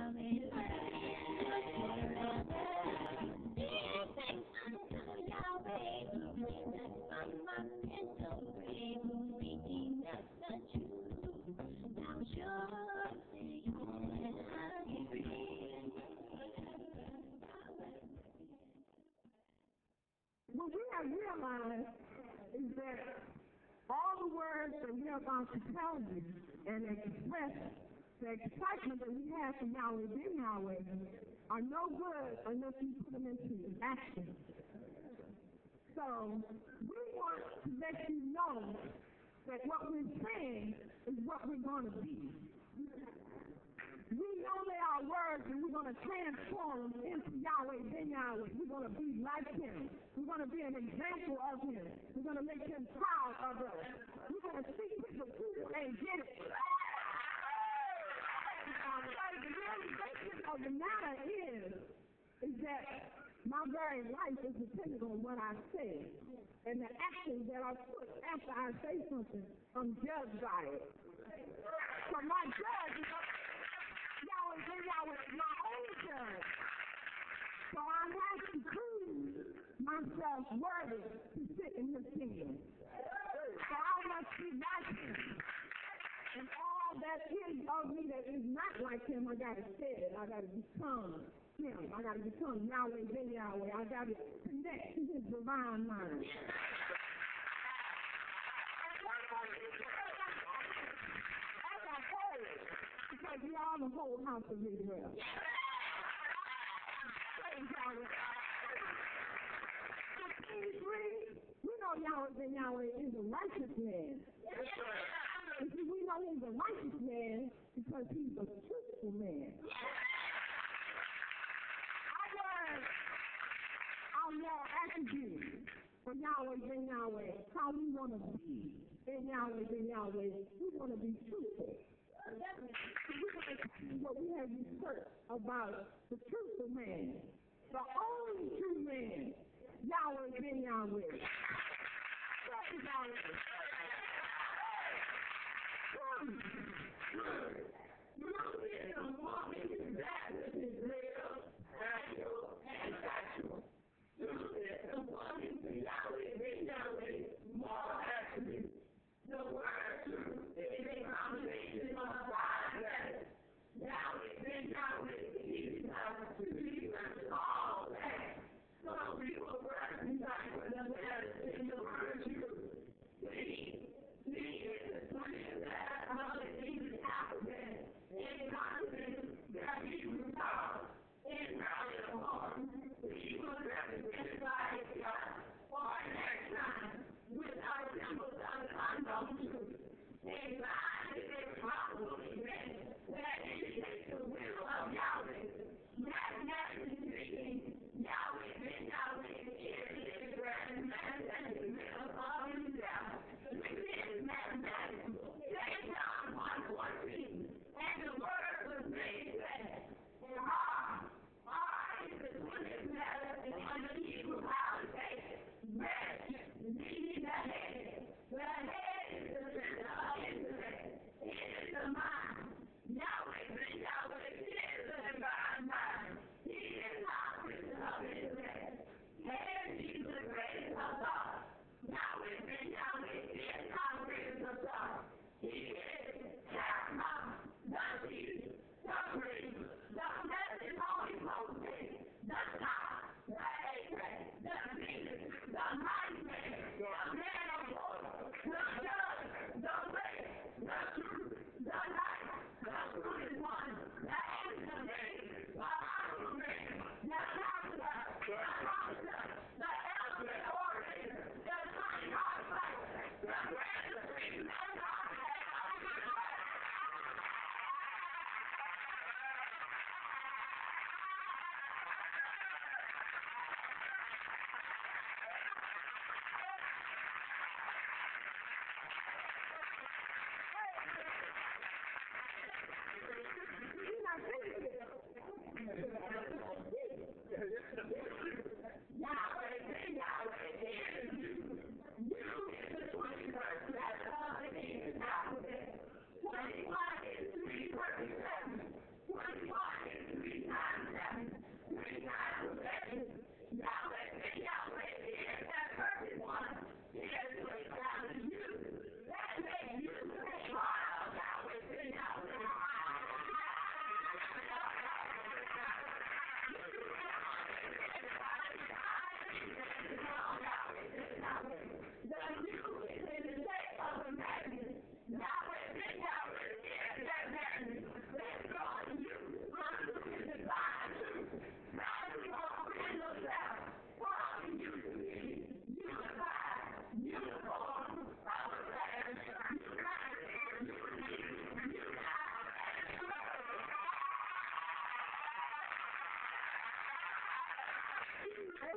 What we have realized is that all the words that we are about to tell you and express the excitement that we have from Yahweh Ben Yahweh are no good unless you put them into action. So we want to let you know that what we're saying is what we're going to be. We know they are words, and we're going to transform them into Yahweh Ben Yahweh. We're going to be like him. We're going to be an example of him. We're going to make him proud of us. We're going to see people who ain't get it. The realization of the matter is that my very life is dependent on what I say. And the actions that I put after I say something, I'm judged by it. So my judge is Yahweh Ben Yahweh is my own judge. So I have to prove myself worthy to sit in his kingdom. So I must be like him. And all that is of me that is not like him, I got to say it. I got to become him. I got to become Yahweh Ben Yahweh. I got to connect to his divine mind. Because we are the whole house of Israel. We know Yahweh Ben Yahweh is a righteous man. And see, we know he's a righteous man because he's a truthful man. Our moral attributes for Yahweh Ben Yahweh, how we want to be in Yahweh Ben Yahweh, we want to be truthful. What we have researched about the truthful man, the only true man, Yahweh Ben Yahweh.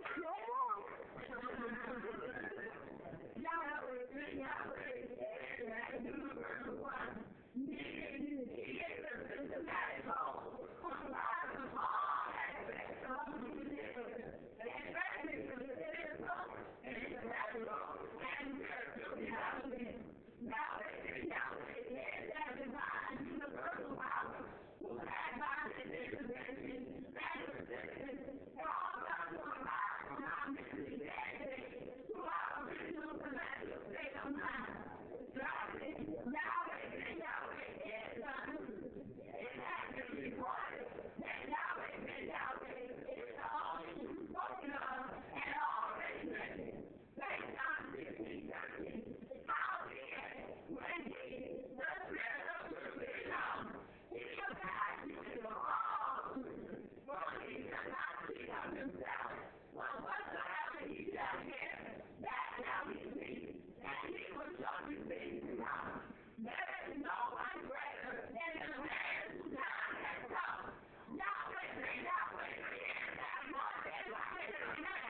No more. Yahweh ben Yahweh, the universal one. He is the magical, alive of all aspects of the universe. And that is the physical and the natural and spiritual reality. Yahweh ben Yahweh is that divine universal power who has mind and intervention and resistance for all times of life from our mystery to our original celestial state of mind. Yahweh ben Yahweh is the truth. It has been reported that Yahweh ben Yahweh is the only truth spoken of and already written. Based on 1613, howbeit, when the Spirit of truth is come, he shall guide you into all truth. For he shall not speak of himself, but whatsoever he shall hear, that shall he speak, and he will show you things to come. There is no one greater than the man whose time has come. Yahweh ben Yahweh is that one that lies in the man.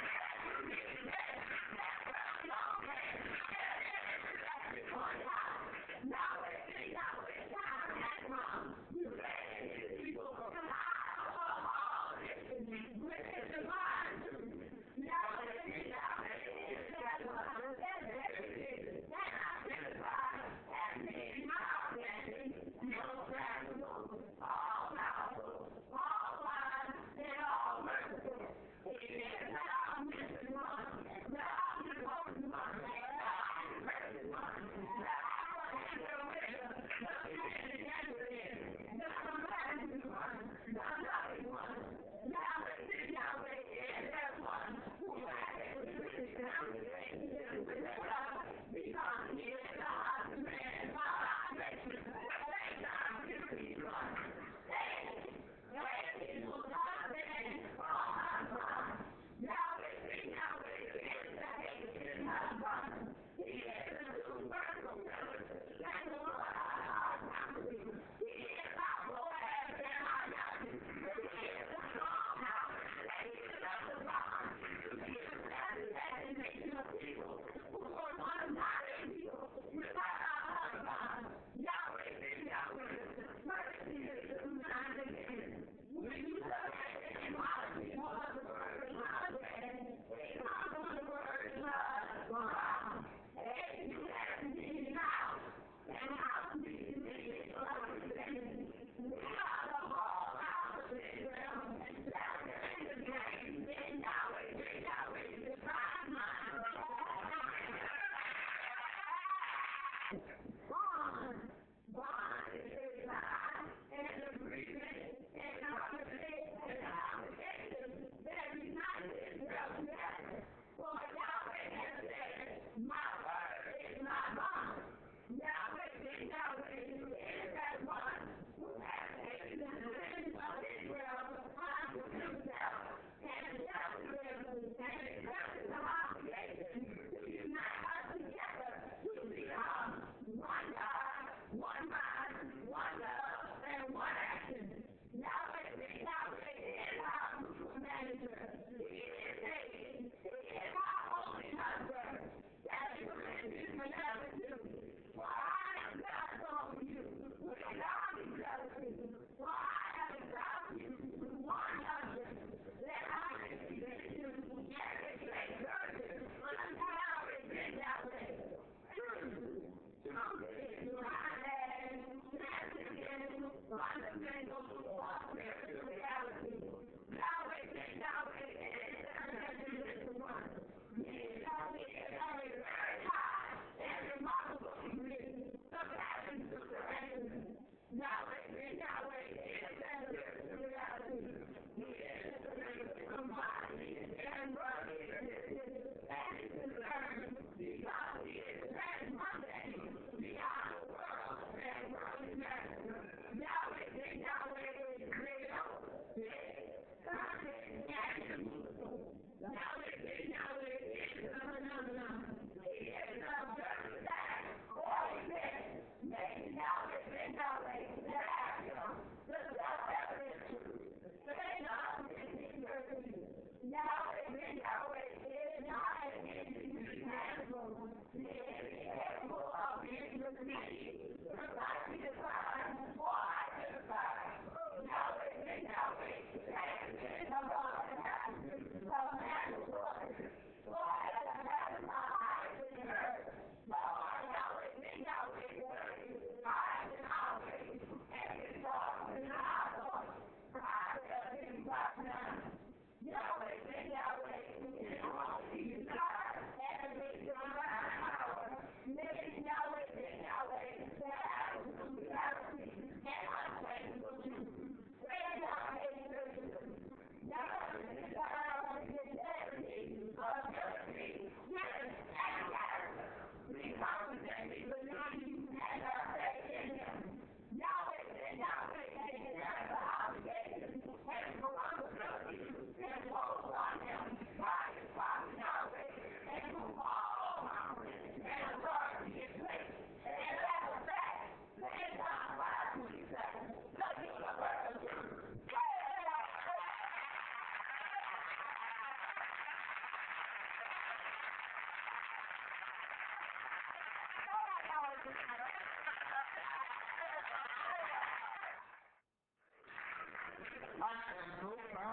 Yahweh ben Yahweh, time has come. You ready his people to lie above all destiny with his divine truth. Yahweh ben Yahweh is that one that everything that identifies as being my understanding, irrepressible, all powerful, all wise, and all merciful. He is the omniscient one, the omnipotent one, the omnipresent one, the Alpha and the Omega, the beginning and the end, the compassionate one, the loving one. Yahweh ben Yahweh is that one who has everything with love, because he is the husbandman of our nation. Thank God to be one. Thank you, husband, all husband. Yahweh ben Yahweh is the hated husband. He is the universal pillar that will guide our family. He is our forehead and our nothing. He is the strong house. He is the bond. He is the destination of people who are one another people without our husband. Yahweh ben Yahweh, mercy is the mind again. When you look at it and watch people of the word of love, they come from the word of love. Wow. Hey, you have me now. And how do you make it understand? We are the whole house of Israel. That's the game. In Yahweh ben Yahweh, divine mind. Bond is life and agreement and conversation and obligation that unites itself together. For Yahweh has said, my word is my bond. Yahweh ben Yahweh is that one who has taken the sins of Israel upon himself and self-will and accepted the obligation to unite us together to become one God, one mind, one love, and one action. Yahweh ben Yahweh is our mutual manager. He is taken. He is our only husband. That is Corinthians 11:2. For I am God's own you with an army jealousy. For I have adopted you with one husband. That I may be the you and a great virgin unto Yahweh ben Yahweh. Truth is divine and fundamental spiritual reality. Yahweh ben Yahweh is the one. He is very, very high and remarkably rich, surpassing supernatural. Yahweh ben Yahweh is that spiritual reality. He is the spiritual body and worthy and is concerned because he is very mundane beyond the world and worldly matter. Yahweh ben Yahweh is great.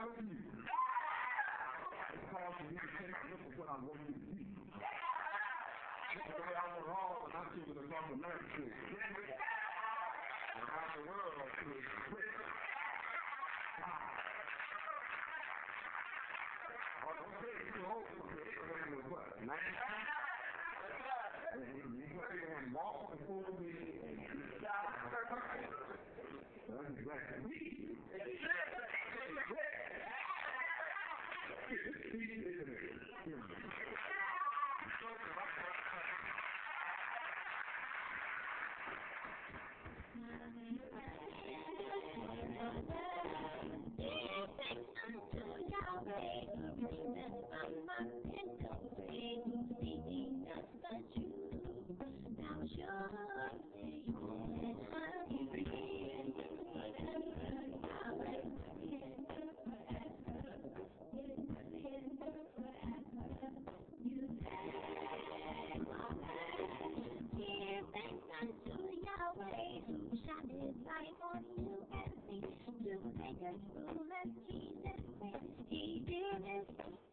out of you. It's called for me to take a look at what I want you to see. That's the way I was wrong when I took it across America. Around the world to express God. Okay, you hold Abraham was what? 90? And walk before me. That's exactly me. He did it.